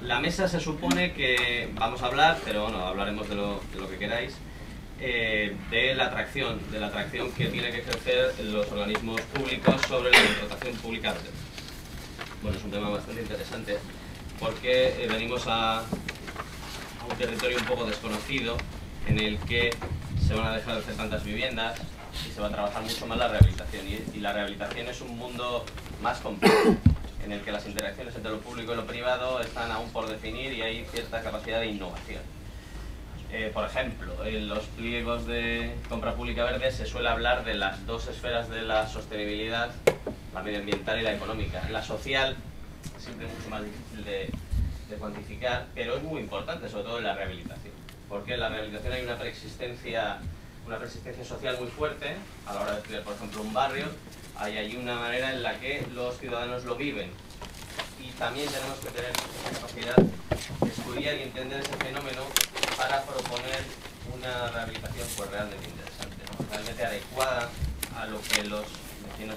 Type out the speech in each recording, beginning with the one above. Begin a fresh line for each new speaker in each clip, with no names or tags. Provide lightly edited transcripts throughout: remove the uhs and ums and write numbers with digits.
La mesa se supone que vamos a hablar, pero bueno, hablaremos de lo que queráis, de la atracción que tiene que ejercer los organismos públicos sobre la contratación pública. Bueno, es un tema bastante interesante porque venimos a un territorio un poco desconocido en el que se van a dejar de hacer tantas viviendas y se va a trabajar mucho más la rehabilitación. Y la rehabilitación es un mundo más complejo, en el que las interacciones entre lo público y lo privado están aún por definir y hay cierta capacidad de innovación. Por ejemplo, en los pliegos de compra pública verde se suele hablar de las dos esferas de la sostenibilidad, la medioambiental y la económica. La social siempre es mucho más difícil de cuantificar, pero es muy importante, sobre todo en la rehabilitación, porque en la rehabilitación hay una preexistencia social muy fuerte. A la hora de estudiar, por ejemplo, un barrio, hay allí una manera en la que los ciudadanos lo viven, y también tenemos que tener esa capacidad de estudiar y entender ese fenómeno para proponer una rehabilitación pues realmente interesante, ¿no? Realmente adecuada a lo que los vecinos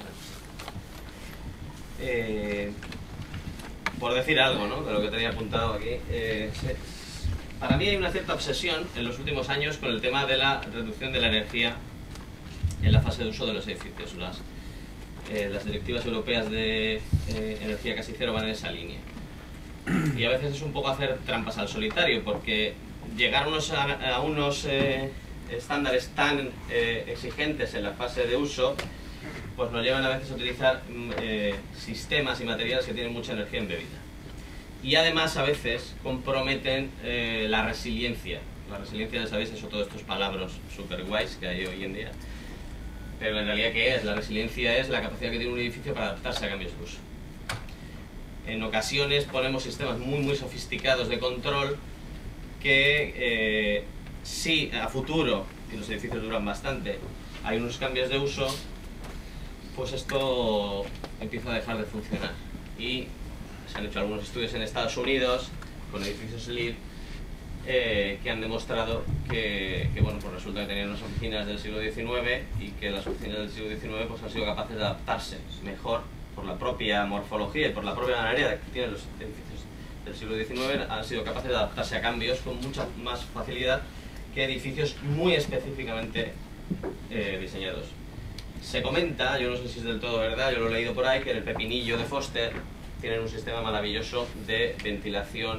necesitan. Por decir algo, ¿no?, de lo que tenía apuntado aquí, para mí hay una cierta obsesión en los últimos años con el tema de la reducción de la energía en la fase de uso de los edificios. Las directivas europeas de energía casi cero van en esa línea. Y a veces es un poco hacer trampas al solitario, porque llegar a unos estándares tan exigentes en la fase de uso pues nos llevan a veces a utilizar sistemas y materiales que tienen mucha energía embebida. Y además a veces comprometen la resiliencia. La resiliencia, ya sabéis, son todos estos palabras super guays que hay hoy en día. Pero en realidad, ¿qué es? La resiliencia es la capacidad que tiene un edificio para adaptarse a cambios de uso. En ocasiones ponemos sistemas muy sofisticados de control que sí, a futuro, y los edificios duran bastante, hay unos cambios de uso, pues esto empieza a dejar de funcionar. Y se han hecho algunos estudios en Estados Unidos con edificios LEED que han demostrado que bueno, pues resulta que tenían unas oficinas del siglo XIX y que las oficinas del siglo XIX pues han sido capaces de adaptarse mejor por la propia morfología y por la propia manera que tienen los edificios del siglo XIX, han sido capaces de adaptarse a cambios con mucha más facilidad que edificios muy específicamente diseñados. Se comenta, yo no sé si es del todo verdad, yo lo he leído por ahí, que en el Pepinillo de Foster tienen un sistema maravilloso de ventilación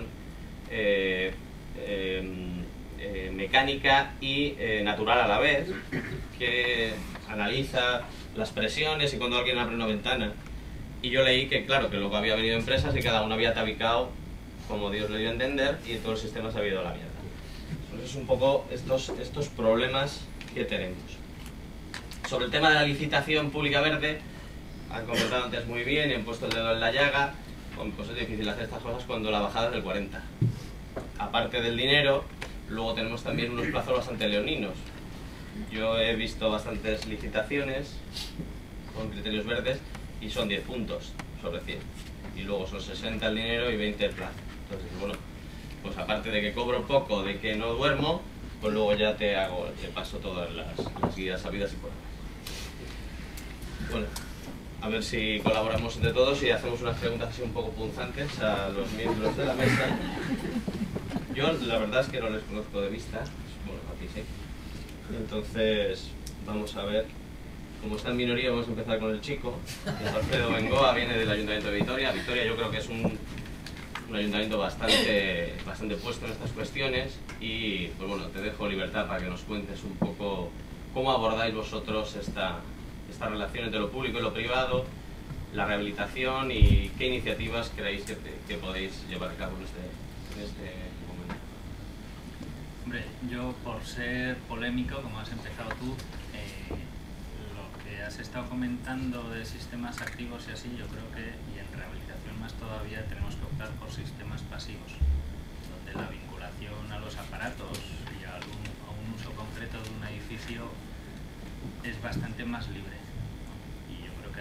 mecánica y natural a la vez, que analiza las presiones y cuando alguien abre una ventana. Y yo leí que, claro, que luego había venido empresas y cada una había tabicado como Dios le dio a entender y todo el sistema se había ido a la mierda. Entonces, un poco estos problemas que tenemos. Sobre el tema de la licitación pública verde, han comentado antes muy bien y han puesto el dedo en la llaga, pues es difícil hacer estas cosas cuando la bajada es del 40%. Aparte del dinero, luego tenemos también unos plazos bastante leoninos. Yo he visto bastantes licitaciones con criterios verdes y son 10 puntos sobre 100. Y luego son 60 el dinero y 20 el plazo. Entonces, bueno, pues aparte de que cobro poco, de que no duermo, pues luego ya te paso todas las guías sabidas y por haber. Bueno, a ver si colaboramos entre todos y hacemos unas preguntas así un poco punzantes a los miembros de la mesa. Yo la verdad es que no les conozco de vista, bueno, a ti sí. Entonces, vamos a ver. Como está en minoría, vamos a empezar con el chico. Alfredo Bengoa viene del Ayuntamiento de Vitoria. Vitoria yo creo que es un ayuntamiento bastante puesto en estas cuestiones y, pues bueno, te dejo libertad para que nos cuentes un poco cómo abordáis vosotros esta relación entre lo público y lo privado, la rehabilitación y qué iniciativas creéis que podéis llevar a cabo en este momento.
Hombre, yo por ser polémico, como has empezado tú, lo que has estado comentando de sistemas activos y así, yo creo que, y en rehabilitación más todavía, tenemos que optar por sistemas pasivos, donde la vinculación a los aparatos y a un uso concreto de un edificio es bastante más libre. Y yo creo que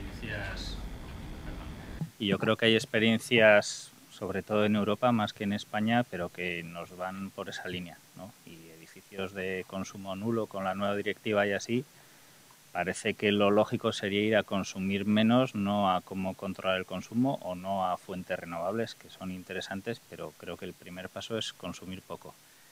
hay experiencias, sobre todo en Europa más que en España, pero que nos van por esa línea, ¿no? Y edificios de consumo nulo con la nueva directiva y así,
parece que lo lógico sería ir a consumir menos, no a cómo controlar el consumo o no a fuentes renovables, que son interesantes, pero creo que el primer paso es consumir poco.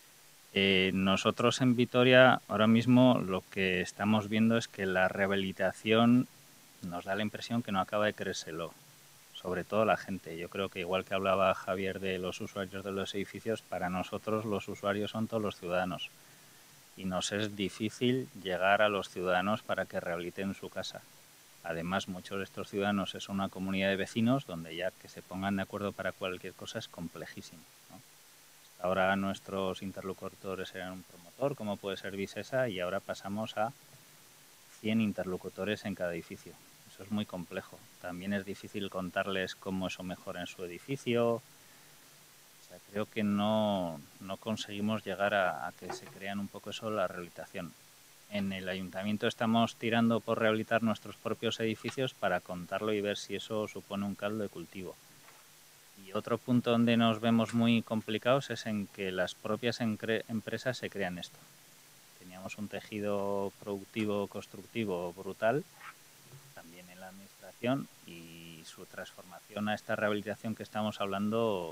Nosotros en Vitoria ahora mismo lo que estamos viendo es que la rehabilitación nos da la impresión que no acaba de creérselo, sobre todo la gente. Yo creo que igual que hablaba Javier de los usuarios de los edificios, para nosotros los usuarios son todos los ciudadanos y nos es difícil llegar a los ciudadanos para que rehabiliten su casa. Además, muchos de estos ciudadanos es una comunidad de vecinos donde ya que se pongan de acuerdo para cualquier cosa es complejísimo, ¿no? Hasta ahora nuestros interlocutores eran un promotor, como puede ser Visesa, y ahora pasamos a 100 interlocutores en cada edificio. Eso es muy complejo. También es difícil contarles cómo eso mejora en su edificio. O sea, creo que no conseguimos llegar a que se crean un poco eso, la rehabilitación. En el ayuntamiento estamos tirando por rehabilitar nuestros propios edificios para contarlo y ver si eso supone un caldo de cultivo. Y otro punto donde nos vemos muy complicados es en que las propias empresas se crean esto. Teníamos un tejido productivo, constructivo brutal, también en la administración, y su transformación a esta rehabilitación que estamos hablando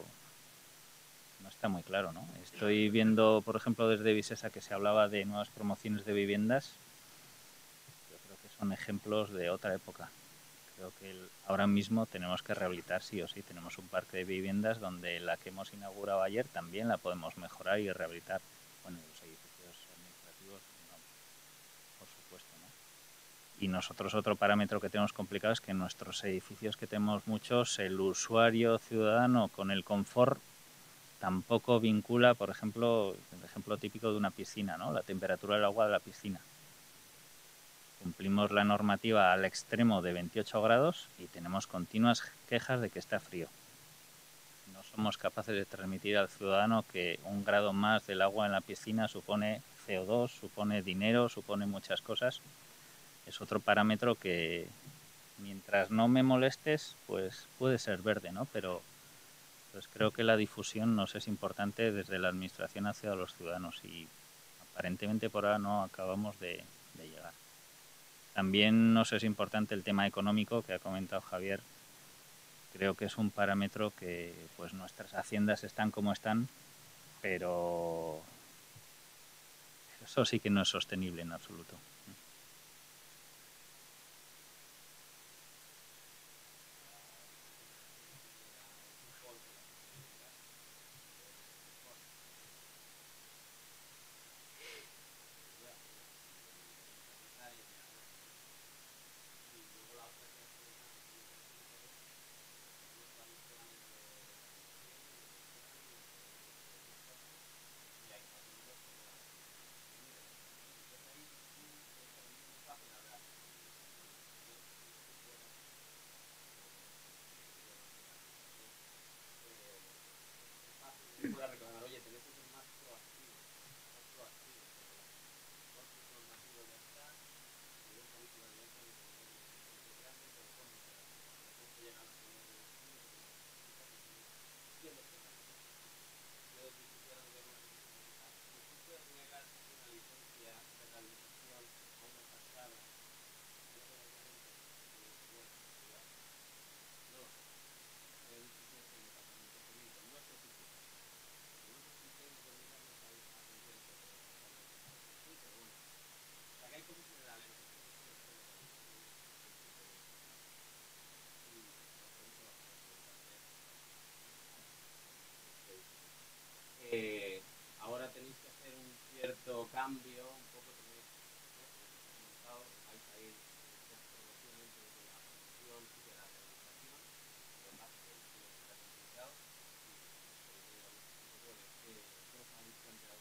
no está muy claro, ¿no? Estoy viendo, por ejemplo, desde Visesa que se hablaba de nuevas promociones de viviendas. Yo creo que son ejemplos de otra época. Creo que ahora mismo tenemos que rehabilitar sí o sí. Tenemos un parque de viviendas donde la que hemos inaugurado ayer también la podemos mejorar y rehabilitar. Bueno, los edificios administrativos, no, por supuesto, ¿no? Y nosotros otro parámetro que tenemos complicado es que en nuestros edificios, que tenemos muchos, el usuario ciudadano con el confort tampoco vincula, por ejemplo, el ejemplo típico de una piscina, ¿no? La temperatura del agua de la piscina. Cumplimos la normativa al extremo de 28 grados y tenemos continuas quejas de que está frío. No somos capaces de transmitir al ciudadano que un grado más del agua en la piscina supone CO2, supone dinero, supone muchas cosas. Es otro parámetro que, mientras no me molestes, pues puede ser verde, ¿no? Pero pues creo que la difusión nos es importante desde la administración hacia los ciudadanos y aparentemente por ahora no acabamos de llegar. También nos es importante el tema económico que ha comentado Javier. Creo que es un parámetro que pues nuestras haciendas están como están, pero eso sí que no es sostenible en absoluto.
Ahora tenéis que hacer un cierto cambio, un poco tenéis, ¿no? Vais a ir progresivamente desde la promoción y de la rehabilitación, además del estilo que está complicado, y ¿qué os habéis planteado?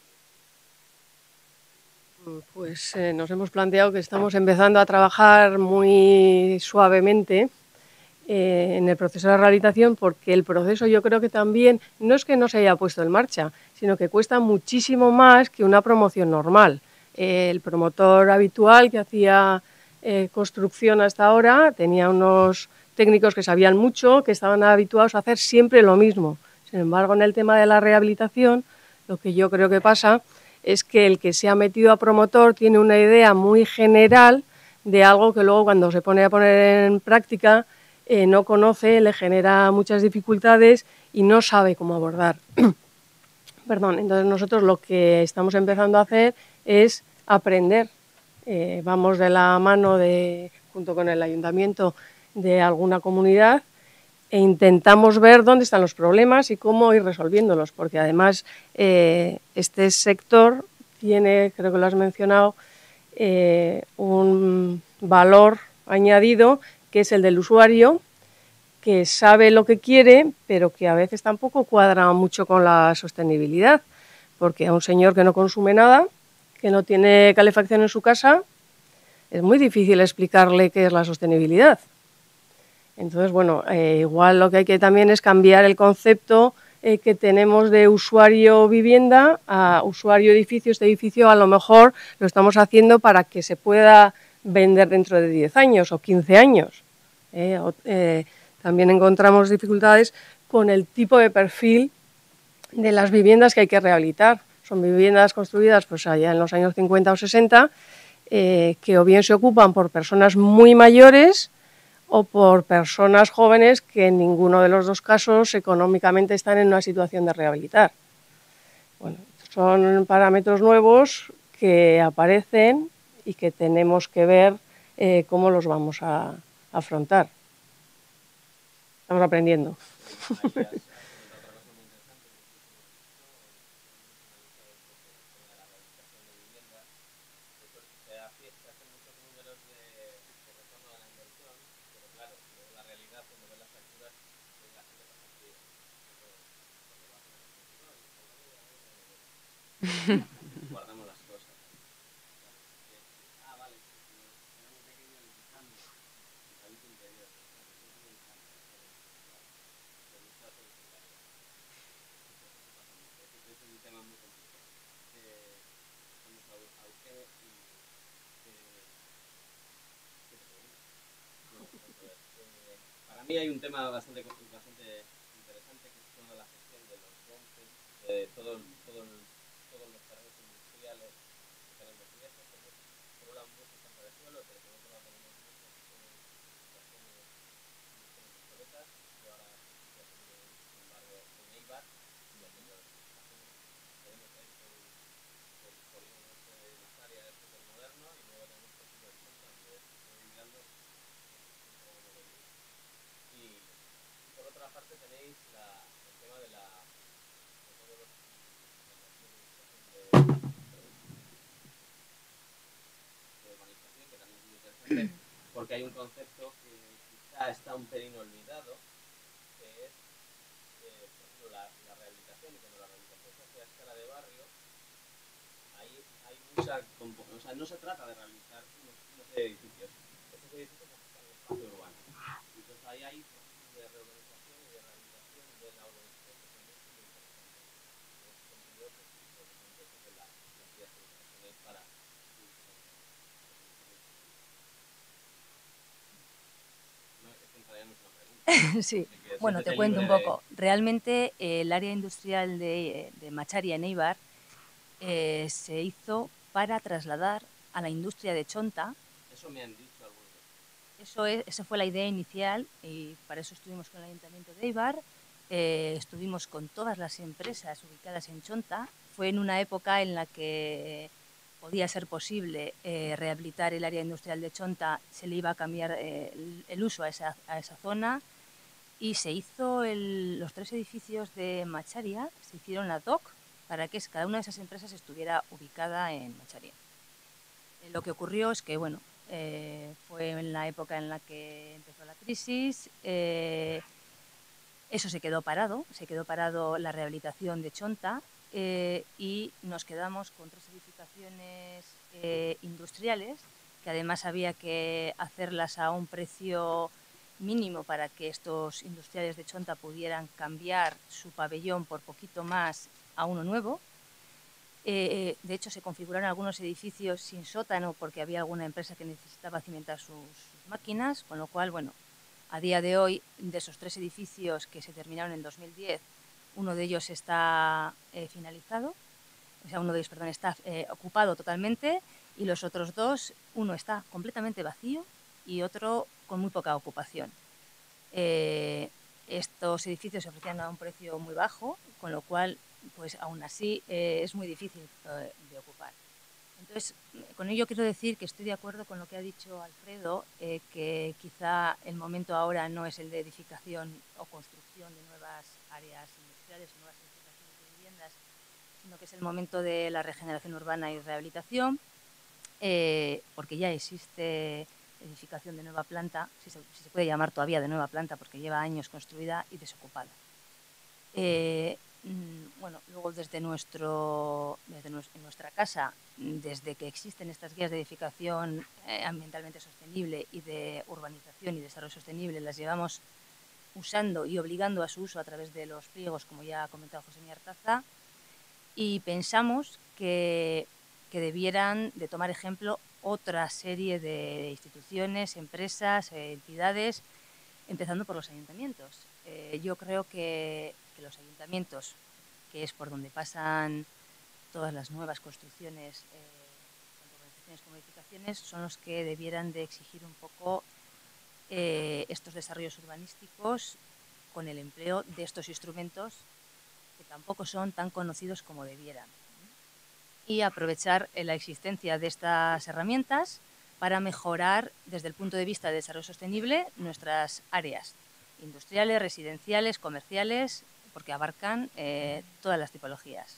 Pues nos hemos planteado que estamos empezando a trabajar muy suavemente en el proceso de rehabilitación, porque el proceso yo creo que también no es que no se haya puesto en marcha, sino que cuesta muchísimo más que una promoción normal. El promotor habitual que hacía construcción hasta ahora tenía unos técnicos que sabían mucho, que estaban habituados a hacer siempre lo mismo. Sin embargo, en el tema de la rehabilitación, lo que yo creo que pasa es que el que se ha metido a promotor tiene una idea muy general de algo que luego cuando se pone a poner en práctica no conoce, le genera muchas dificultades y no sabe cómo abordar. Perdón, entonces nosotros lo que estamos empezando a hacer es aprender. Vamos de la mano, junto con el ayuntamiento, de alguna comunidad e intentamos ver dónde están los problemas y cómo ir resolviéndolos, porque además este sector tiene, creo que lo has mencionado, un valor añadido que es el del usuario, que sabe lo que quiere, pero que a veces tampoco cuadra mucho con la sostenibilidad, porque a un señor que no consume nada, que no tiene calefacción en su casa, es muy difícil explicarle qué es la sostenibilidad. Entonces, bueno, igual lo que hay que también es cambiar el concepto que tenemos de usuario vivienda a usuario edificio. Este edificio a lo mejor lo estamos haciendo para que se pueda vender dentro de 10 años o 15 años. También encontramos dificultades con el tipo de perfil de las viviendas que hay que rehabilitar. Son viviendas construidas pues allá en los años 50 o 60, que o bien se ocupan por personas muy mayores o por personas jóvenes que en ninguno de los dos casos económicamente están en una situación de rehabilitar. Bueno, son parámetros nuevos que aparecen y que tenemos que ver cómo los vamos a afrontar. Estamos aprendiendo.
Guardamos las cosas. Vale. Es un tema muy complicado. Vamos a usted para mí hay un tema bastante interesante, que es toda la gestión de los brownfields, de todos los terrenos industriales que tenemos viejos. Por un lado muchos campos de suelo, pero por otro lado tenemos muchas situaciones obsoletas. Yo ahora estoy haciendo un barrio en Eibar, y tenemos ahí el polígono de las áreas súper moderno, y luego tenemos el sitio de Chonta, donde estoy mirando. Y por otra parte tenéis el tema de todos los de urbanización, que también es muy interesante, porque hay un concepto que quizá está un pelín olvidado, que es, por ejemplo, la rehabilitación. Y cuando la rehabilitación se hace a escala de barrio, ahí hay mucha... O sea, no se trata de rehabilitar unos edificios. Estos edificios ocupan el espacio urbano. Entonces ahí hay procesos de reurbanización y de rehabilitación de la urbanización que también son muy interesantes. En ese sentido, pues sí, que las vías que tenéis para...
Sí, bueno, te cuento un poco. Realmente el área industrial de Macharia en Eibar se hizo para trasladar a la industria de Chonta.
Eso me han dicho algunos.
Esa fue la idea inicial, y para eso estuvimos con el Ayuntamiento de Eibar, estuvimos con todas las empresas ubicadas en Chonta. Fue en una época en la que podía ser posible rehabilitar el área industrial de Chonta, se le iba a cambiar el uso a esa zona, y se hizo los 3 edificios de Macharia, se hicieron la DOC para que cada una de esas empresas estuviera ubicada en Macharia. Lo que ocurrió es que, bueno, fue en la época en la que empezó la crisis, eso se quedó parado la rehabilitación de Chonta, y nos quedamos con 3 edificaciones industriales, que además había que hacerlas a un precio mínimo para que estos industriales de Chonta pudieran cambiar su pabellón por poquito más a uno nuevo. De hecho, se configuraron algunos edificios sin sótano porque había alguna empresa que necesitaba cimentar sus máquinas, con lo cual, bueno, a día de hoy, de esos 3 edificios que se terminaron en 2010, uno de ellos está finalizado, o sea, uno de ellos, perdón, está ocupado totalmente, y los otros dos, uno está completamente vacío y otro con muy poca ocupación. Estos edificios se ofrecían a un precio muy bajo, con lo cual, pues aún así, es muy difícil de ocupar. Entonces, con ello quiero decir que estoy de acuerdo con lo que ha dicho Alfredo, que quizá el momento ahora no es el de edificación o construcción de nuevas áreas industriales, nuevas edificaciones de viviendas, sino que es el momento de la regeneración urbana y rehabilitación, porque ya existe edificación de nueva planta, si se puede llamar todavía de nueva planta, porque lleva años construida y desocupada. Bueno, luego en nuestra casa, desde que existen estas guías de edificación ambientalmente sostenible y de urbanización y desarrollo sostenible, las llevamos usando y obligando a su uso a través de los pliegos, como ya ha comentado José Miguel Artaza, y pensamos que debieran de tomar ejemplo otra serie de instituciones, empresas, entidades, empezando por los ayuntamientos. Yo creo que los ayuntamientos, que es por donde pasan todas las nuevas construcciones, tanto urbanizaciones como edificaciones, son los que debieran de exigir un poco estos desarrollos urbanísticos con el empleo de estos instrumentos que tampoco son tan conocidos como debieran. Y aprovechar la existencia de estas herramientas para mejorar desde el punto de vista de desarrollo sostenible nuestras áreas industriales, residenciales, comerciales, porque abarcan todas las tipologías.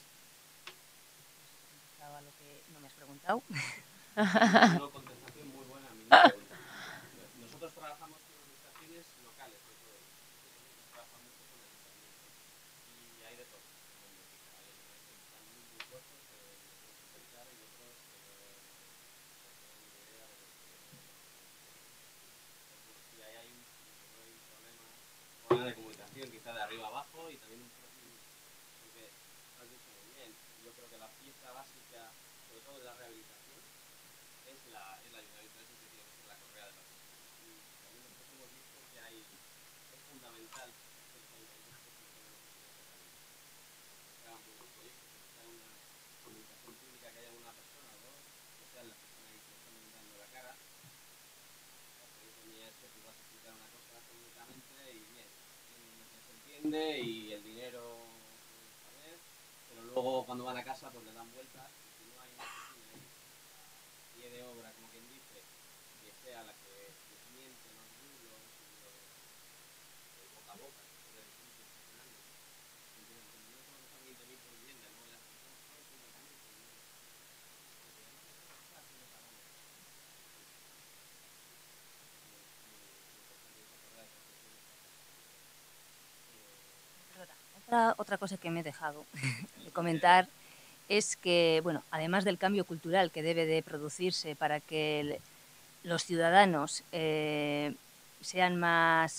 Lo que no me has preguntado.
Una contestación muy buena a mi pregunta. Nosotros trabajamos con administraciones locales, sobre todo. Nosotros trabajamos mucho con ayuntamientos y hay de todo. Hay algunos que están muy dispuestos de supervisar y otros que no tienen ni idea de lo que si hay un problema de comunicación, quizá de arriba abajo, y también porque has dicho muy bien, yo creo que la pieza básica, sobre todo de la rehabilitación, es el ayuntamiento, es el que tiene que ser la correa de la pieza. Y también nosotros hemos visto que es fundamental que los ayuntamientos que hagan buenos proyectos, que sea una comunicación pública, que haya una persona o dos, que sean las personas que están dando la cara. La experiencia mía es que tú vas a explicar una cosa públicamente y bien, se entiende y el dinero a ver, pero luego cuando van a casa pues le dan vueltas y si no hay una persona ahí a pie de obra, como quien dice, que sea la que desmiente los bulos y el boca a boca, que suele decir que funcionando, no solo que son 20.000 por vivienda, luego las personas son 50.000 por vivienda.
Otra cosa que me he dejado de comentar es que, bueno, además del cambio cultural que debe de producirse para que los ciudadanos sean más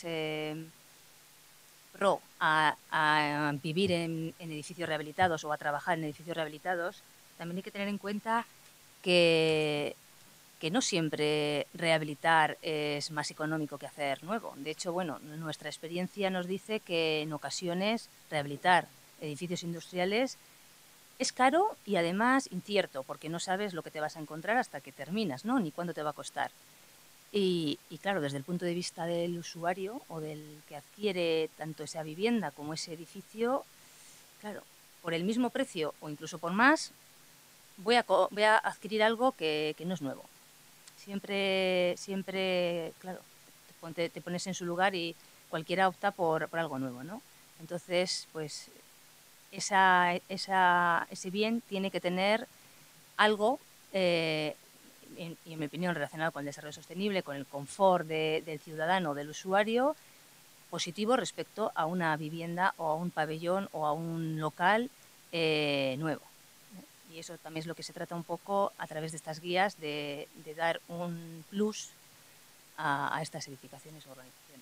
pro a vivir en edificios rehabilitados o a trabajar en edificios rehabilitados, también hay que tener en cuenta que no siempre rehabilitar es más económico que hacer nuevo. De hecho, bueno, nuestra experiencia nos dice que en ocasiones rehabilitar edificios industriales es caro y además incierto, porque no sabes lo que te vas a encontrar hasta que terminas, ¿no? Ni cuánto te va a costar. Y claro, desde el punto de vista del usuario o del que adquiere tanto esa vivienda como ese edificio, claro, por el mismo precio o incluso por más, voy a adquirir algo que no es nuevo. Siempre, claro, te pones en su lugar y cualquiera opta por algo nuevo, ¿no? Entonces, pues, ese bien tiene que tener algo, y en mi opinión, relacionado con el desarrollo sostenible, con el confort del ciudadano, del usuario, positivo respecto a una vivienda o a un pabellón o a un local nuevo. Y eso también es lo que se trata un poco a través de estas guías, de dar un plus a estas edificaciones o organizaciones.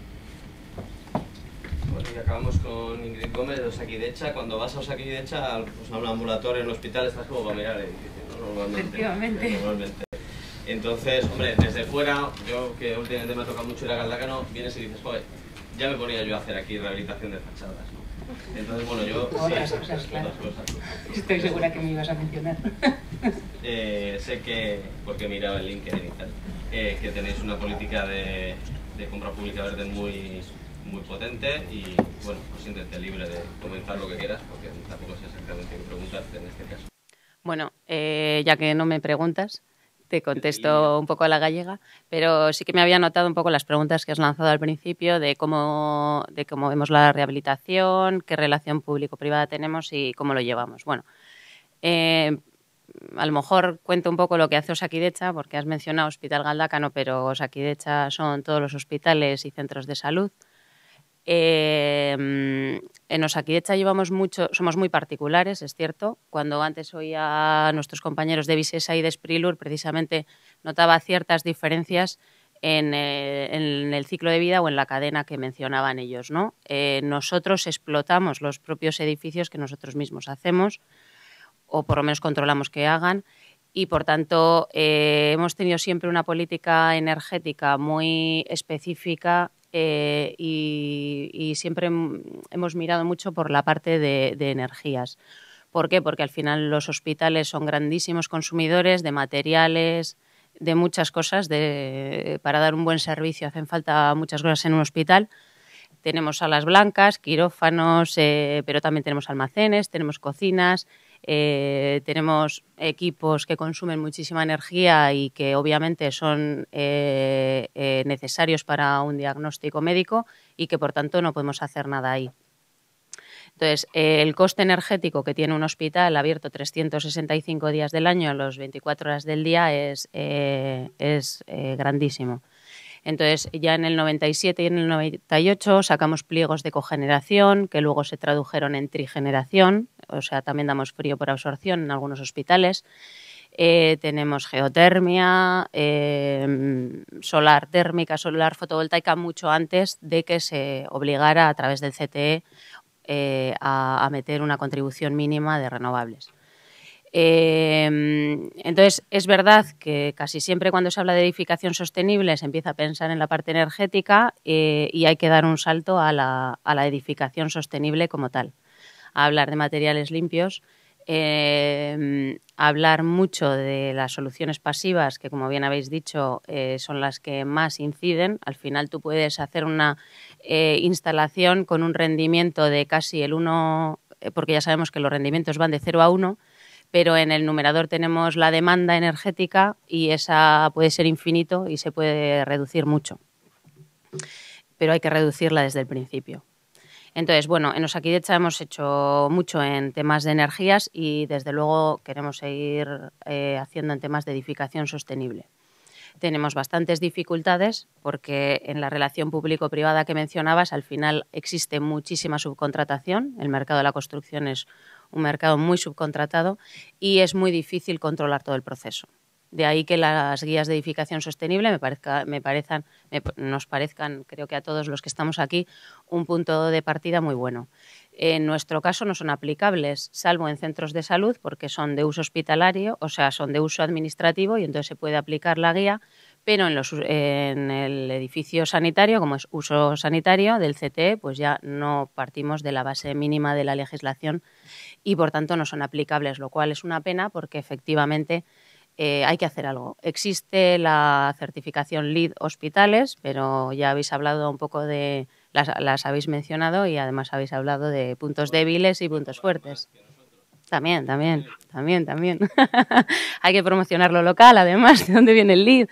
Bueno, y acabamos con Ingrid Gómez de Osakidecha. Cuando vas a Osakidecha, pues a un ambulatorio en un hospital, estás como para mirar el edificio, ¿no? Normalmente. Entonces, hombre, desde fuera, yo que últimamente me ha tocado mucho ir a Galdácano, vienes y dices, joder, ya me ponía yo a hacer aquí rehabilitación de fachadas, ¿no? Entonces, bueno, yo...
Otras cosas, claro.
Otras cosas.
Estoy segura que me ibas a mencionar.
Sé que, porque he mirado el LinkedIn y tal, que tenéis una política de compra pública verde muy potente y, bueno, pues siéntete libre de comentar lo que quieras, porque tampoco sé exactamente qué preguntarte en este caso.
Bueno, ya que no me preguntas, te contesto un poco a la gallega, pero sí que me había notado un poco las preguntas que has lanzado al principio de cómo vemos la rehabilitación, qué relación público-privada tenemos y cómo lo llevamos. Bueno, a lo mejor cuento un poco lo que hace Osakidetza, porque has mencionado Hospital Galdácano, pero Osakidetza son todos los hospitales y centros de salud. En Osakidetza somos muy particulares, es cierto. Cuando antes oía a nuestros compañeros de Visesa y de Sprilur, precisamente notaba ciertas diferencias en el ciclo de vida o en la cadena que mencionaban ellos, ¿no? Nosotros explotamos los propios edificios que nosotros mismos hacemos, o por lo menos controlamos que hagan, y por tanto hemos tenido siempre una política energética muy específica y siempre hemos mirado mucho por la parte de energías. ¿Por qué? Porque al final los hospitales son grandísimos consumidores de materiales, de muchas cosas. Para dar un buen servicio hacen falta muchas cosas en un hospital. Tenemos salas blancas, quirófanos, pero también tenemos almacenes, tenemos cocinas, tenemos equipos que consumen muchísima energía y que obviamente son necesarios para un diagnóstico médico y que por tanto no podemos hacer nada ahí. Entonces, el coste energético que tiene un hospital abierto 365 días del año, a las 24 horas del día, es grandísimo. Entonces, ya en el 97 y en el 98 sacamos pliegos de cogeneración que luego se tradujeron en trigeneración, o sea, también damos frío por absorción en algunos hospitales. Tenemos geotermia, solar térmica, solar fotovoltaica, mucho antes de que se obligara a través del CTE a meter una contribución mínima de renovables. Entonces, es verdad que casi siempre cuando se habla de edificación sostenible se empieza a pensar en la parte energética y hay que dar un salto a la edificación sostenible como tal. A hablar de materiales limpios, hablar mucho de las soluciones pasivas, que como bien habéis dicho, son las que más inciden. Al final tú puedes hacer una instalación con un rendimiento de casi el 1, porque ya sabemos que los rendimientos van de 0 a 1, pero en el numerador tenemos la demanda energética y esa puede ser infinito y se puede reducir mucho. Pero hay que reducirla desde el principio. Entonces, bueno, en Osakidetza hemos hecho mucho en temas de energías y desde luego queremos seguir haciendo en temas de edificación sostenible. Tenemos bastantes dificultades porque en la relación público-privada que mencionabas, al final existe muchísima subcontratación. El mercado de la construcción es un mercado muy subcontratado y es muy difícil controlar todo el proceso. De ahí que las guías de edificación sostenible nos parezcan, creo que a todos los que estamos aquí, un punto de partida muy bueno. En nuestro caso no son aplicables, salvo en centros de salud, porque son de uso hospitalario, o sea, son de uso administrativo y entonces se puede aplicar la guía, pero en el edificio sanitario, como es uso sanitario del CTE, pues ya no partimos de la base mínima de la legislación y por tanto no son aplicables, lo cual es una pena porque efectivamente hay que hacer algo. Existe la certificación LEED Hospitales, pero ya habéis hablado un poco de... Las habéis mencionado y además habéis hablado de puntos débiles y puntos fuertes. También. Hay que promocionar lo local, además, de dónde viene el LEED.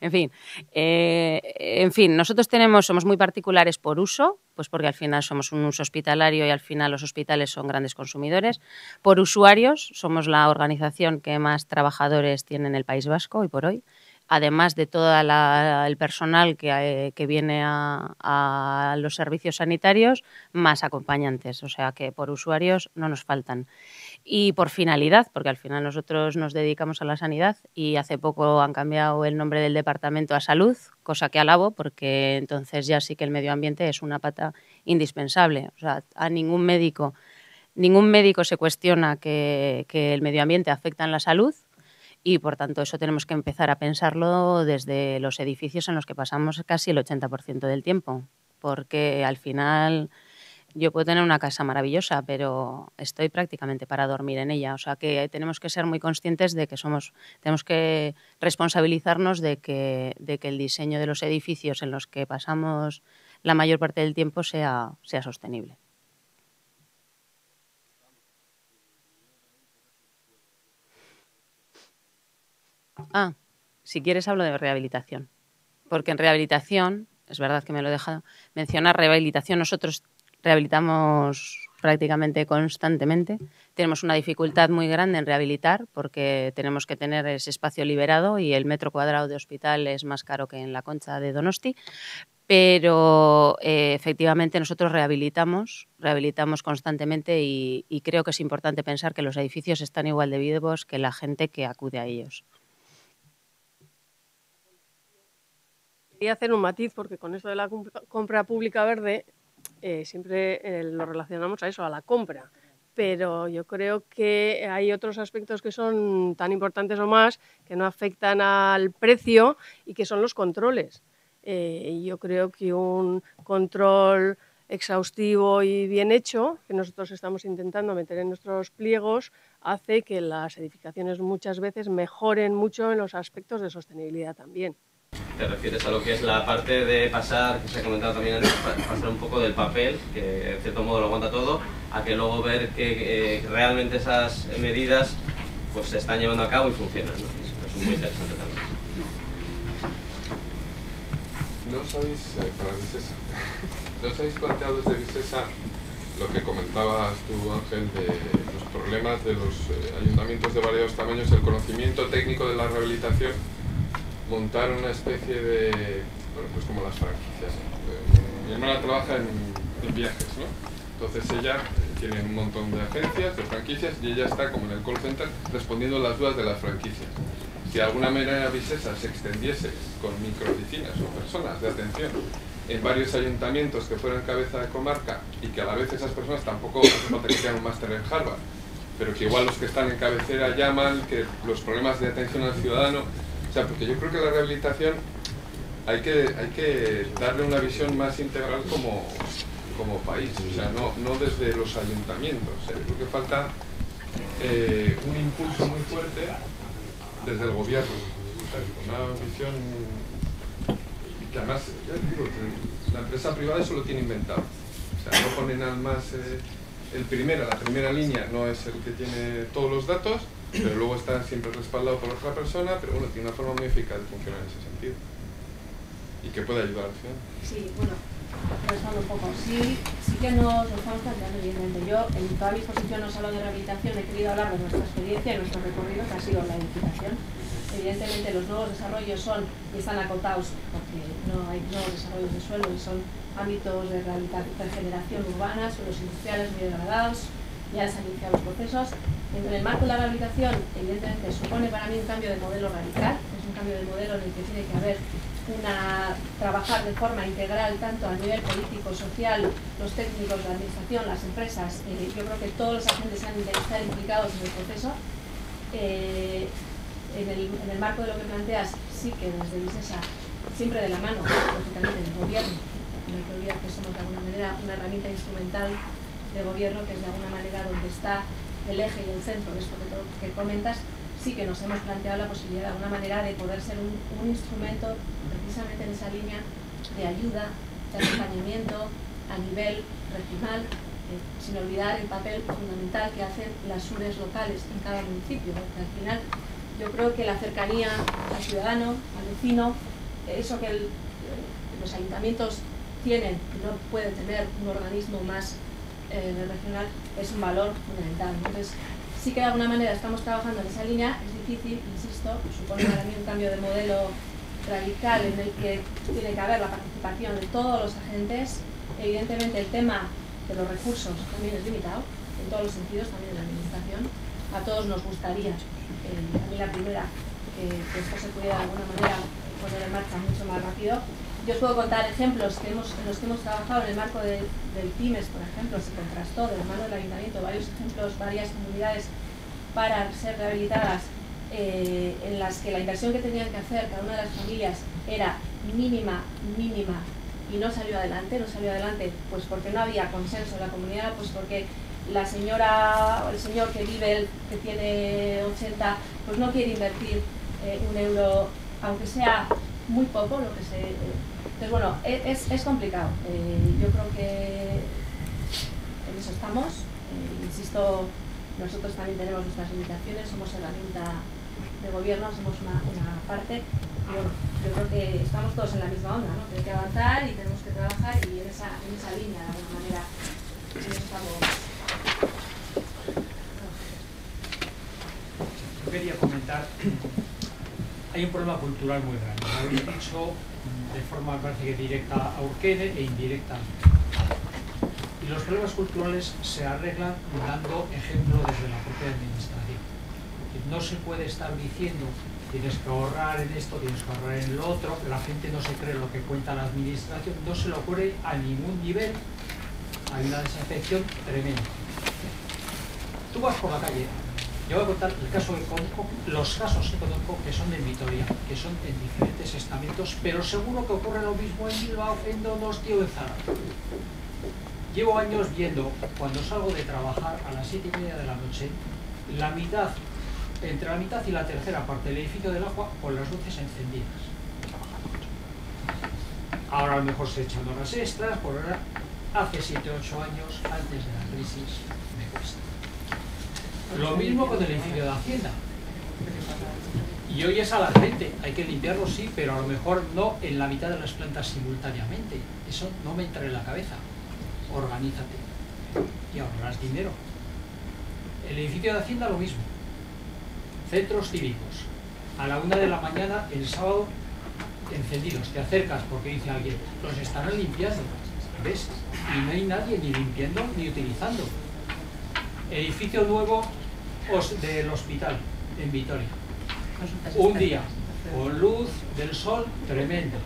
En fin, nosotros somos muy particulares por uso, pues porque al final somos un uso hospitalario y al final los hospitales son grandes consumidores. Por usuarios, somos la organización que más trabajadores tiene en el País Vasco hoy por hoy, además de todo el personal que viene a los servicios sanitarios, más acompañantes, o sea que por usuarios no nos faltan. Y por finalidad, porque al final nosotros nos dedicamos a la sanidad y hace poco han cambiado el nombre del departamento a salud, cosa que alabo, porque entonces ya sí que el medio ambiente es una pata indispensable. O sea, a ningún médico se cuestiona que el medio ambiente afecta en la salud. Y, por tanto, eso tenemos que empezar a pensarlo desde los edificios en los que pasamos casi el 80% del tiempo, porque al final yo puedo tener una casa maravillosa, pero estoy prácticamente para dormir en ella. O sea que tenemos que ser muy conscientes de que tenemos que responsabilizarnos de que el diseño de los edificios en los que pasamos la mayor parte del tiempo sea sostenible. Si quieres hablo de rehabilitación, porque en rehabilitación, es verdad que me lo he dejado mencionar, rehabilitación, nosotros rehabilitamos prácticamente constantemente. Tenemos una dificultad muy grande en rehabilitar porque tenemos que tener ese espacio liberado y el metro cuadrado de hospital es más caro que en la Concha de Donosti, pero efectivamente nosotros rehabilitamos constantemente y creo que es importante pensar que los edificios están igual de vivos que la gente que acude a ellos.
Quería hacer un matiz porque con esto de la compra pública verde siempre lo relacionamos a eso, a la compra. Pero yo creo que hay otros aspectos que son tan importantes o más que no afectan al precio y que son los controles. Yo creo que un control exhaustivo y bien hecho, que nosotros estamos intentando meter en nuestros pliegos, hace que las edificaciones muchas veces mejoren mucho en los aspectos de sostenibilidad también.
¿Te refieres a lo que es la parte de pasar, que se ha comentado también antes, pasar un poco del papel, que de cierto modo lo aguanta todo, a que luego ver que realmente esas medidas pues se están llevando a cabo y funcionan, ¿no? Eso es muy interesante también.
¿No os habéis planteado desde Visesa lo que comentabas tú, Ángel, de los problemas de los ayuntamientos de variados tamaños, el conocimiento técnico de la rehabilitación, montar una especie de, bueno, pues como las franquicias? Mi hermana trabaja en viajes, ¿no? Entonces ella tiene un montón de agencias, de franquicias, y ella está como en el call center respondiendo las dudas de las franquicias. Si de alguna manera Visesa se extendiese con microoficinas o personas de atención en varios ayuntamientos que fueran cabeza de comarca y que a la vez esas personas tampoco hace falta que tengan un máster en Harvard, pero que igual los que están en cabecera llaman, que los problemas de atención al ciudadano, o sea, porque yo creo que la rehabilitación hay que darle una visión más integral como país, o sea, no desde los ayuntamientos. O sea, yo creo que falta un impulso muy fuerte desde el gobierno, o sea, una visión que además, ya digo, la empresa privada eso lo tiene inventado, o sea, no ponen al más la primera línea no es el que tiene todos los datos, pero luego está siempre respaldado por otra persona, pero bueno, tiene una forma muy eficaz de funcionar en ese sentido y que puede ayudar al final.
Sí, bueno, respondo un poco. Sí que nos estamos planteando, evidentemente. Yo, en toda mi exposición, no solo de rehabilitación, he querido hablar de nuestra experiencia y nuestro recorrido, que ha sido la edificación. Evidentemente, los nuevos desarrollos están acotados porque no hay nuevos desarrollos de suelo y son ámbitos de regeneración urbana, suelos industriales muy degradados, ya se han iniciado los procesos. En el marco de la rehabilitación, evidentemente, supone para mí un cambio de modelo radical, es un cambio de modelo en el que tiene que haber trabajar de forma integral tanto a nivel político, social, los técnicos, la administración, las empresas. Yo creo que todos los agentes han de estar implicados en el proceso. En el marco de lo que planteas, sí que desde Visesa, siempre de la mano, lógicamente, del gobierno, no hay que olvidar que somos de alguna manera una herramienta instrumental de gobierno, que es de alguna manera donde está el eje y el centro de esto que comentas. Sí que nos hemos planteado la posibilidad de alguna manera de poder ser un instrumento precisamente en esa línea de ayuda, de acompañamiento a nivel regional, sin olvidar el papel fundamental que hacen las UREs locales en cada municipio, porque al final yo creo que la cercanía al ciudadano, al vecino, eso que los ayuntamientos tienen y no puede tener un organismo más regional, es un valor fundamental. Entonces, sí que de alguna manera estamos trabajando en esa línea, es difícil, insisto, supone para mí un cambio de modelo radical en el que tiene que haber la participación de todos los agentes. Evidentemente el tema de los recursos también es limitado, en todos los sentidos, también en la administración. A todos nos gustaría, a mí la primera, que esto se pudiera de alguna manera poner en marcha mucho más rápido. Yo os puedo contar ejemplos en los que hemos trabajado en el marco del PYMES, por ejemplo, se contrastó de la mano del ayuntamiento varios ejemplos, varias comunidades para ser rehabilitadas, en las que la inversión que tenían que hacer cada una de las familias era mínima, y no salió adelante. No salió adelante pues porque no había consenso en la comunidad, pues porque la señora o el señor que vive, que tiene 80, pues no quiere invertir un euro, aunque sea muy poco, lo que se... entonces, bueno, es complicado. Yo creo que en eso estamos. Insisto, nosotros también tenemos nuestras limitaciones, somos herramienta de gobierno, somos una parte. Y bueno, yo creo que estamos todos en la misma onda, ¿no? Que hay que avanzar y tenemos que trabajar y en esa línea, de alguna manera, en eso estamos.
Yo quería comentar, hay un problema cultural muy grande. Lo habéis dicho de forma, parece que directa a Urquede e indirecta. Y los problemas culturales se arreglan dando ejemplo desde la propia administración. No se puede estar diciendo tienes que ahorrar en esto, tienes que ahorrar en lo otro, la gente no se cree lo que cuenta la administración, no se lo ocurre a ningún nivel, hay una desafección tremenda. Tú vas por la calle, yo voy a contar el caso que conozco, los casos que conozco que son de Vitoria, que son en diferentes estamentos, pero seguro que ocurre lo mismo en Bilbao, en Donosti o en Zara. Llevo años viendo, cuando salgo de trabajar a las 7:30 de la noche, entre la mitad y la tercera parte del edificio del Agua con las luces encendidas. Ahora a lo mejor se echan horas extras, por ahora, hace 7 o 8 años, antes de la crisis, me cuesta. Lo mismo con el edificio de Hacienda. Y oyes a la gente, hay que limpiarlo sí, pero a lo mejor no en la mitad de las plantas simultáneamente. Eso no me entra en la cabeza. Organízate y ahorrarás dinero. El edificio de Hacienda lo mismo. Centros cívicos, a la 1 de la mañana el sábado encendidos, te acercas porque dice alguien, los estarán limpiando, ¿ves? Y no hay nadie ni limpiando ni utilizando. Edificio nuevo del hospital en Vitoria, un día con luz del sol tremendo.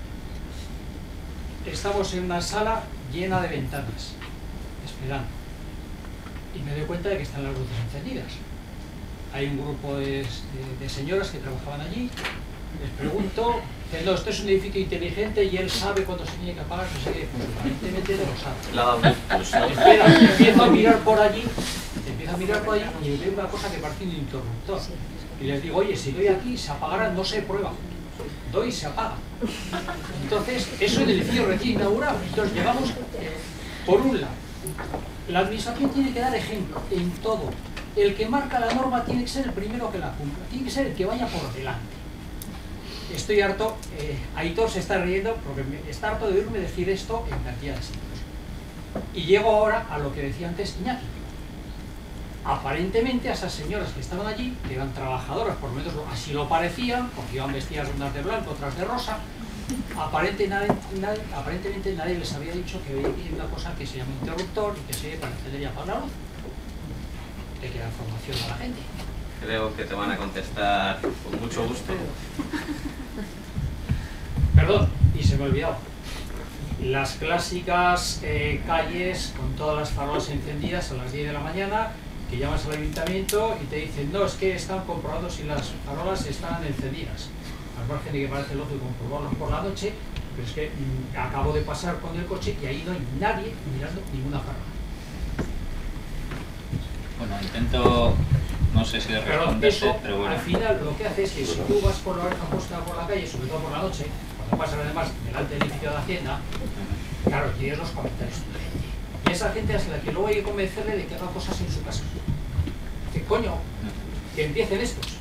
Estamos en una sala llena de ventanas, esperando, y me doy cuenta de que están las luces encendidas. Hay un grupo de señoras que trabajaban allí, les pregunto, que no, esto es un edificio inteligente y él sabe cuándo se tiene que apagar, no sé qué, pues aparentemente no lo sabe. Espera, empiezo a mirar por allí, y veo una cosa que parece un interruptor. Y les digo, oye, si doy aquí, se apagará, no se prueba. Doy y se apaga. Entonces, eso es el edificio recién inaugurado. Entonces, llevamos, por un lado, la administración tiene que dar ejemplo en todo. El que marca la norma tiene que ser el primero que la cumpla, tiene que ser el que vaya por delante. Estoy harto, Aitor se está riendo porque está harto de oírme decir esto en cantidad de sitios. Y llego ahora a lo que decía antes Iñaki. Aparentemente a esas señoras que estaban allí, que eran trabajadoras, por lo menos así lo parecían, porque iban vestidas unas de blanco, otras de rosa, aparentemente nadie les había dicho que había una cosa que se llama interruptor y que sirve para encender y apagar la luz. Hay que dar formación a la gente.
Creo que te van a contestar con mucho gusto.
Perdón, y se me ha olvidado. Las clásicas calles con todas las farolas encendidas a las 10 de la mañana, que llamas al ayuntamiento y te dicen, no, es que están comprobando si las farolas están encendidas. Al margen de que parece lógico comprobarlas por la noche, pero es que acabo de pasar con el coche y ahí no hay nadie mirando ninguna farola.
Bueno, intento, no sé si responderte, pero bueno.
Al final lo que hace es que si tú vas por la oreja puesta por la calle, sobre todo por la noche, cuando pasas además delante del edificio de Hacienda, claro, tienes los comentarios de la gente. Y esa gente es la que luego hay que convencerle de que haga cosas en su casa. Que coño, que empiecen estos.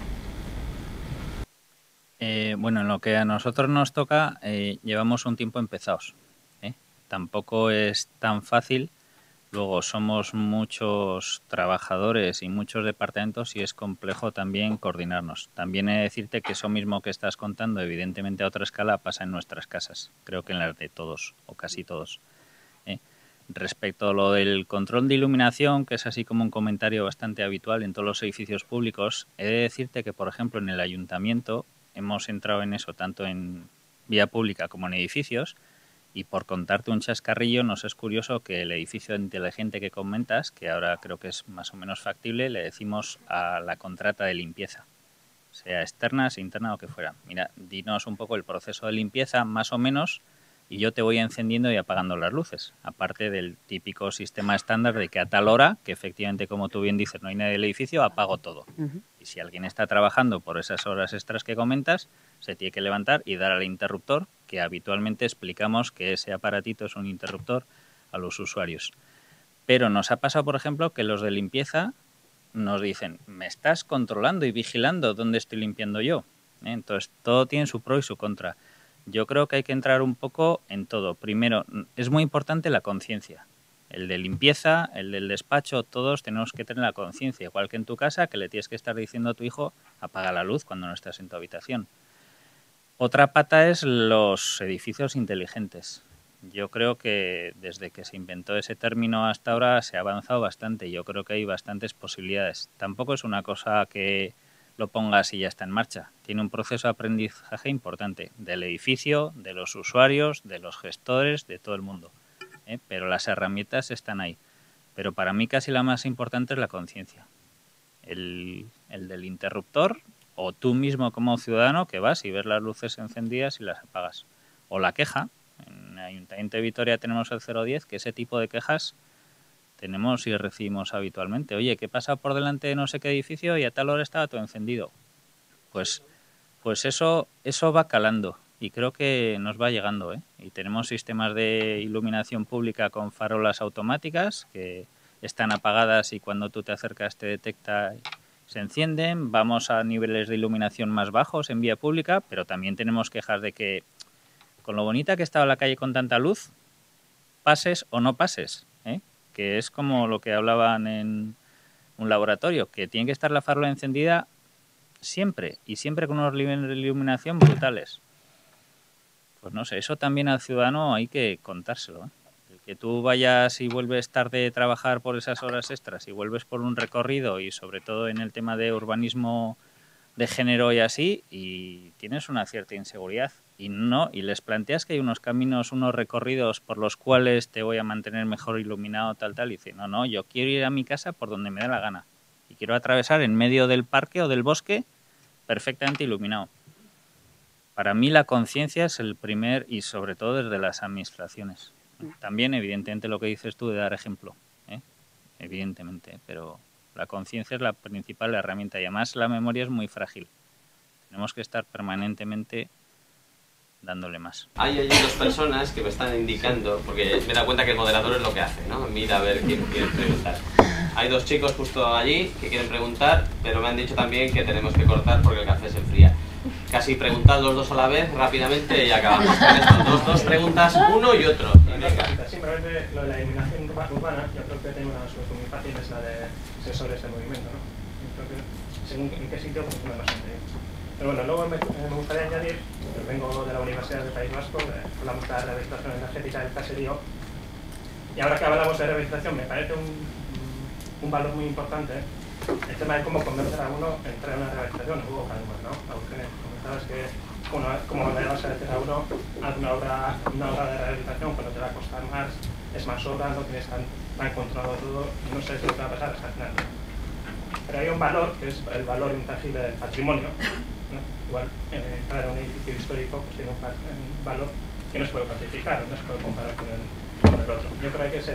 Bueno, en lo que a nosotros nos toca, llevamos un tiempo empezados. Tampoco es tan fácil. Luego somos muchos trabajadores y muchos departamentos y es complejo también coordinarnos. También he de decirte que eso mismo que estás contando, evidentemente a otra escala, pasa en nuestras casas. Creo que en las de todos o casi todos. Respecto a lo del control de iluminación, que es así como un comentario bastante habitual en todos los edificios públicos, he de decirte que, por ejemplo, en el ayuntamiento hemos entrado en eso tanto en vía pública como en edificios. Y por contarte un chascarrillo, nos es curioso que el edificio inteligente que comentas, que ahora creo que es más o menos factible, le decimos a la contrata de limpieza, sea externa, sea interna o que fuera. Mira, dinos un poco el proceso de limpieza, más o menos, y yo te voy encendiendo y apagando las luces, aparte del típico sistema estándar de que a tal hora, que efectivamente, como tú bien dices, no hay nadie en el edificio, apago todo. Y si alguien está trabajando por esas horas extras que comentas, se tiene que levantar y dar al interruptor, que habitualmente explicamos que ese aparatito es un interruptor a los usuarios. Pero nos ha pasado, por ejemplo, que los de limpieza nos dicen, me estás controlando y vigilando dónde estoy limpiando yo. Entonces, todo tiene su pro y su contra. Yo creo que hay que entrar un poco en todo. Primero, es muy importante la conciencia. El de limpieza, el del despacho, todos tenemos que tener la conciencia. Igual que en tu casa, que le tienes que estar diciendo a tu hijo, apaga la luz cuando no estás en tu habitación. Otra pata es los edificios inteligentes. Yo creo que desde que se inventó ese término hasta ahora se ha avanzado bastante. Yo creo que hay bastantes posibilidades. Tampoco es una cosa que lo pongas y ya está en marcha. Tiene un proceso de aprendizaje importante del edificio, de los usuarios, de los gestores, de todo el mundo. Pero las herramientas están ahí. Pero para mí casi la más importante es la conciencia. El del interruptor o tú mismo como ciudadano que vas y ves las luces encendidas y las apagas. O la queja. En el Ayuntamiento de Vitoria tenemos el 010, que ese tipo de quejas tenemos y recibimos habitualmente. Oye, ¿qué pasa por delante de no sé qué edificio y a tal hora estaba todo encendido? Pues eso va calando y creo que nos va llegando, ¿eh? Y tenemos sistemas de iluminación pública con farolas automáticas que están apagadas y cuando tú te acercas te detecta, se encienden. Vamos a niveles de iluminación más bajos en vía pública, pero también tenemos quejas de que con lo bonita que estaba la calle con tanta luz, pases o no pases, que es como lo que hablaban en un laboratorio, que tiene que estar la farola encendida siempre y siempre con unos niveles de iluminación brutales. Pues no sé, eso también al ciudadano hay que contárselo. El que tú vayas y vuelves tarde de trabajar por esas horas extras y vuelves por un recorrido y sobre todo en el tema de urbanismo de género y así, y tienes una cierta inseguridad y les planteas que hay unos caminos, unos recorridos por los cuales te voy a mantener mejor iluminado, tal, y dice, no, yo quiero ir a mi casa por donde me dé la gana y quiero atravesar en medio del parque o del bosque perfectamente iluminado. Para mí la conciencia es el primer y sobre todo desde las administraciones. También evidentemente lo que dices tú de dar ejemplo, evidentemente, pero la conciencia es la principal herramienta y además la memoria es muy frágil. Tenemos que estar permanentemente dándole más.
Hay allí dos personas que me están indicando, porque me he dado cuenta que el moderador es lo que hace, ¿no? Mira a ver quién quiere preguntar. Hay dos chicos justo allí que quieren preguntar, pero me han dicho también que tenemos que cortar porque el café se enfría. Casi preguntad los dos a la vez, rápidamente, y acabamos con esto. Dos preguntas, uno y otro.
Simplemente lo de la iluminación urbana, yo creo que tengo una solución muy fácil, es la de sensores de movimiento, ¿no? Yo creo que según en qué sitio funciona bastante bien. Pero bueno, luego me gustaría añadir, yo vengo de la Universidad del País Vasco, hablamos de la rehabilitación energética del caserío, y ahora que hablamos de rehabilitación me parece un valor muy importante el tema de cómo convencer a uno a entrar en una rehabilitación, luego cada uno, ¿no? Eugenia, comentabas que como le vas a decir a uno, haz una obra de rehabilitación, pero te va a costar más, es más obra, no tienes tan controlado todo, y no sé si lo que va a pasar hasta el final. Pero hay un valor, que es el valor intangible del patrimonio, ¿no? Igual, cada un edificio histórico pues, tiene un valor que no se puede cuantificar, no se puede comparar con el otro. Yo creo que es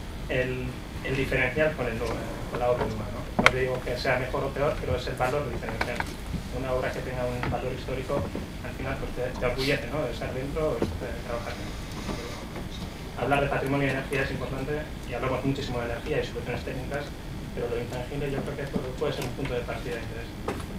el diferencial con la obra humana, ¿no? No te digo que sea mejor o peor, pero es el valor diferencial. Una obra que tenga un valor histórico, al final pues te orgullece, ¿no? De estar dentro, de trabajar dentro. Hablar de patrimonio y energía es importante, y hablamos muchísimo de energía y soluciones técnicas, pero lo intangible yo creo que esto puede ser un punto de partida de interés.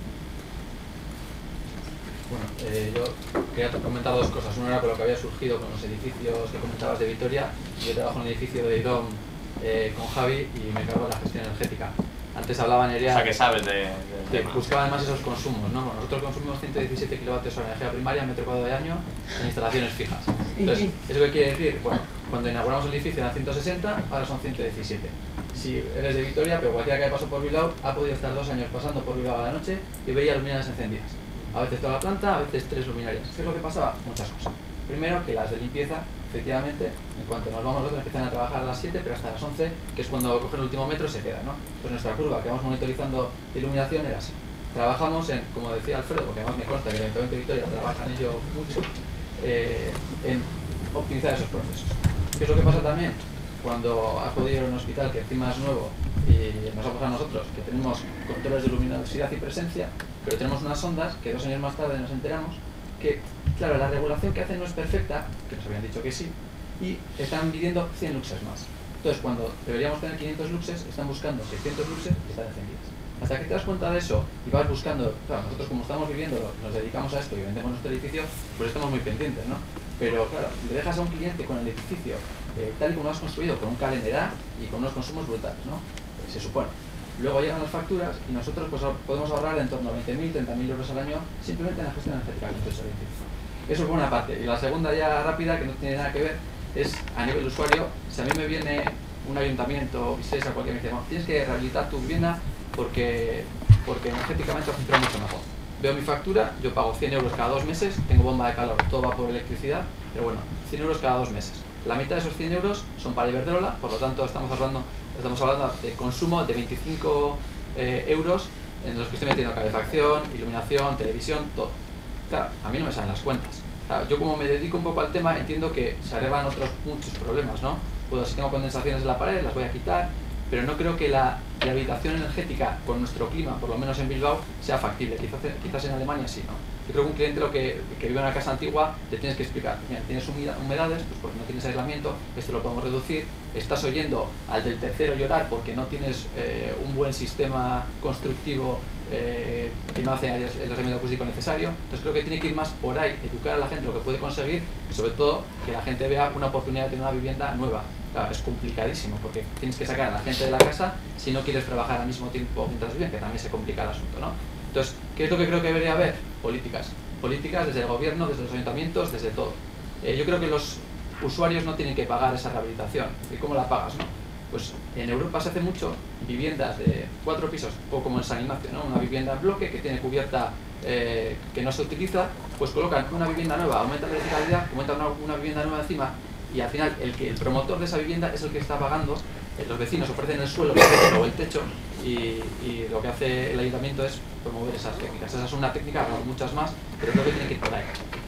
Bueno, yo quería comentar dos cosas. Una era con lo que había surgido con los edificios que comentabas de Vitoria. Yo trabajo en un edificio de IDOM con Javi y me encargo de la gestión energética. Antes hablaba Nerea...
O sea, que sabes de
buscaba además esos consumos, ¿no? Nosotros consumimos 117 kilovatios de energía primaria, metro cuadrado de año, en instalaciones fijas. Entonces, ¿eso qué quiere decir? Bueno, cuando inauguramos el edificio eran 160, ahora son 117. Si eres de Vitoria, pero cualquiera que pasó por Bilbao, ha podido estar 2 años pasando por Bilbao a la noche y veía luminarias encendidas. A veces toda la planta, a veces 3 luminarias. ¿Qué es lo que pasaba? Muchas cosas. Primero, que las de limpieza, efectivamente, en cuanto nos vamos nosotros, empiezan a trabajar a las 7, pero hasta las 11, que es cuando cogen el último metro, se queda, ¿no? Pues nuestra curva que vamos monitorizando de iluminación era así. Trabajamos en, como decía Alfredo, porque además me consta que el Ayuntamiento de Vitoria trabaja en ello mucho, en optimizar esos procesos. ¿Qué es lo que pasa también? Cuando has podido ir a un hospital que encima es nuevo y nos ha pasado a nosotros, que tenemos controles de luminosidad y presencia, pero tenemos unas ondas que 2 años más tarde nos enteramos que, claro, la regulación que hacen no es perfecta, que nos habían dicho que sí, y están pidiendo 100 luxes más. Entonces, cuando deberíamos tener 500 luxes, están buscando 600 luxes y están encendidas. Hasta que te das cuenta de eso y vas buscando, claro, nosotros como estamos viviendo, nos dedicamos a esto y vendemos nuestro edificio, pues estamos muy pendientes, ¿no? Pero claro, le dejas a un cliente con el edificio tal y como lo has construido, con un calendario y con unos consumos brutales, ¿no? Se supone. Luego llegan las facturas y nosotros pues podemos ahorrar en torno a 20.000, 30.000 euros al año simplemente en la gestión energética del edificio. Eso es por una parte. Y la segunda ya rápida, que no tiene nada que ver, es a nivel de usuario. Si a mí me viene un ayuntamiento, Visesa, cualquier me dice, bueno, tienes que rehabilitar tu vivienda porque energéticamente funciona mucho mejor. Veo mi factura, yo pago 100 euros cada 2 meses, tengo bomba de calor, todo va por electricidad, pero bueno, 100 euros cada 2 meses. La mitad de esos 100 euros son para Iberdrola, por lo tanto estamos hablando de consumo de 25 euros en los que estoy metiendo calefacción, iluminación, televisión, todo. Claro, a mí no me salen las cuentas. Claro, yo como me dedico un poco al tema entiendo que se arreglan otros muchos problemas, ¿no? Pues si tengo condensaciones en la pared, las voy a quitar, pero no creo que la rehabilitación energética con nuestro clima, por lo menos en Bilbao, sea factible. Quizás en Alemania sí, ¿no? Yo creo que un cliente que vive en una casa antigua le tienes que explicar, mira, tienes humedades, pues porque no tienes aislamiento, esto lo podemos reducir, estás oyendo al del tercero llorar porque no tienes un buen sistema constructivo que no hace el aislamiento acústico necesario. Entonces creo que tiene que ir más por ahí, educar a la gente lo que puede conseguir y sobre todo que la gente vea una oportunidad de tener una vivienda nueva. Claro, es complicadísimo porque tienes que sacar a la gente de la casa si no quieres trabajar al mismo tiempo mientras viven, que también se complica el asunto, ¿no? Entonces, ¿qué es lo que creo que debería haber? Políticas. Políticas desde el gobierno, desde los ayuntamientos, desde todo. Yo creo que los usuarios no tienen que pagar esa rehabilitación. ¿Y cómo la pagas, no? Pues en Europa se hace mucho viviendas de 4 pisos, o como en San Ignacio, ¿no? Una vivienda en bloque que tiene cubierta que no se utiliza, pues colocan una vivienda nueva, aumenta la radicalidad, aumenta una vivienda nueva encima y al final el promotor de esa vivienda es el que está pagando, los vecinos ofrecen el suelo o el techo y lo que hace el ayuntamiento es promover esas técnicas. Esa es una técnica, hay muchas más, pero creo que tiene que ir por ahí.